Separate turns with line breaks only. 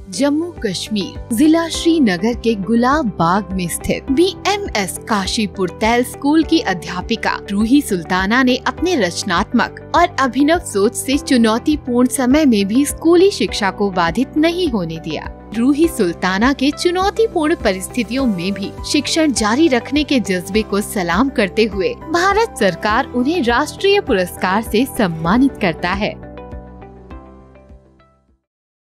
जम्मू कश्मीर, जिला श्रीनगर के गुलाब बाग में स्थित BMS काशीपुर तैल स्कूल की अध्यापिका रूही सुल्ताना ने अपने रचनात्मक और अभिनव सोच से चुनौतीपूर्ण समय में भी स्कूली शिक्षा को बाधित नहीं होने दिया। रूही सुल्ताना के चुनौतीपूर्ण परिस्थितियों में भी शिक्षण जारी रखने के जज्बे को सलाम करते हुए भारत सरकार उन्हें राष्ट्रीय पुरस्कार से सम्मानित करता है।